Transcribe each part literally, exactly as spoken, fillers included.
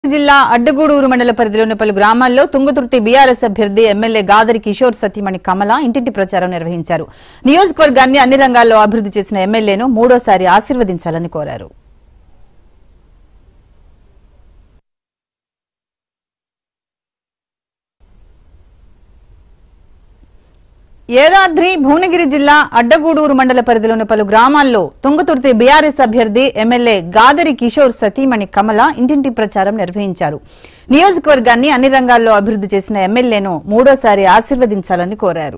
జిల్లా అడ్డగూడూరు మండల పరిధిలోని పలు గ్రామాల్లో తుంగతుర్తి బీఆర్ఎస్ అభ్యర్థి ఎమ్మెల్యే గాదరి కిషోర్ సతీమణి కమల ఇంటింటి ప్రచారం నిర్వహించారు. నియోజకవర్గాన్ని అన్ని రంగాల్లో అభివృద్ధి చేసిన ఎమ్మెల్యేను మూడోసారి ఆశీర్వదించాలని కోరారు. యాదాద్రి భువనగిరి జిల్లా అడ్డగూడూరు మండల పరిధిలోని పలు గ్రామాల్లో తుంగతుర్తి బీఆర్ఎస్ అభ్యర్థి ఎమ్మెల్యే గాదరి కిషోర్ సతీమణి కమల ఇంటింటి ప్రచారం నిర్వహించారు. నియోజకవర్గాన్ని అన్ని రంగాల్లో అభివృద్ధి చేసిన ఎమ్మెల్యేను మూడోసారి ఆశీర్వదించాలని కోరారు.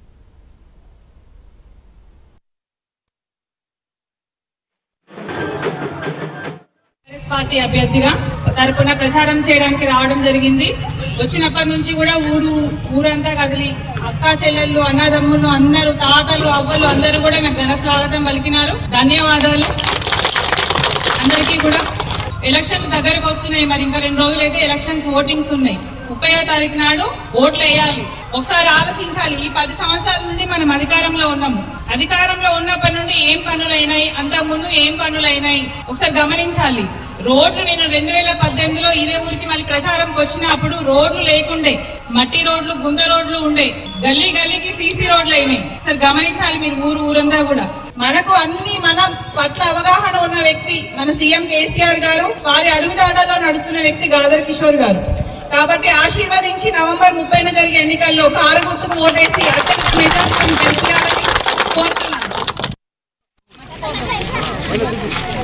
పార్టీ అభ్యర్థిగా తరపున ప్రచారం చేయడానికి రావడం జరిగింది. వచ్చినప్పటి నుంచి కూడా ఊరు ఊరంతా కదిలి అక్కా చెల్లెళ్ళు అన్నదమ్ములు అందరూ తాతలు అవ్వలు అందరూ కూడా నాకు ఘన స్వాగతం పలికినారు. ధన్యవాదాలు అందరికీ కూడా. ఎలక్షన్ దగ్గరకు వస్తున్నాయి, మరి ఇంకా రెండు రోజులైతే ఎలక్షన్స్ ఓటింగ్స్ ఉన్నాయి. ముప్పైవ తారీఖు నాడు ఓట్లు వేయాలి. ఒకసారి ఆలోచించాలి, ఈ పది సంవత్సరాల నుండి మనం అధికారంలో ఉన్నాము. అధికారంలో ఉన్నప్పటి నుండి ఏం పనులైనాయి, అంతకుముందు ఏం పనులైనాయి ఒకసారి గమనించాలి. రోడ్లు నేను రెండు వేల పద్దెనిమిదిలో ఇదే ఊరికి మళ్ళీ ప్రచారంకి వచ్చినప్పుడు రోడ్లు లేకుండే, మట్టి రోడ్లు గుంద రోడ్లు ఉండే, గల్లీ గల్లీకి సీసీ రోడ్లు అయినాయి. ఒకసారి గమనించాలి మీరు ఊరు ఊరంతా కూడా. మనకు అన్ని మన పట్ల అవగాహన ఉన్న వ్యక్తి మన సీఎం కేసీఆర్ గారు, వారి అడుగుజాడల్లో నడుస్తున్న వ్యక్తి గాదరి కిషోర్ గారు. కాబట్టి ఆశీర్వదించి నవంబర్ ముప్పైన జరిగే ఎన్నికల్లో కారు గుర్తుకు ఓటేసి అత్యంత మెజార్టీని గెలిపించాలని కోరుతున్నాను.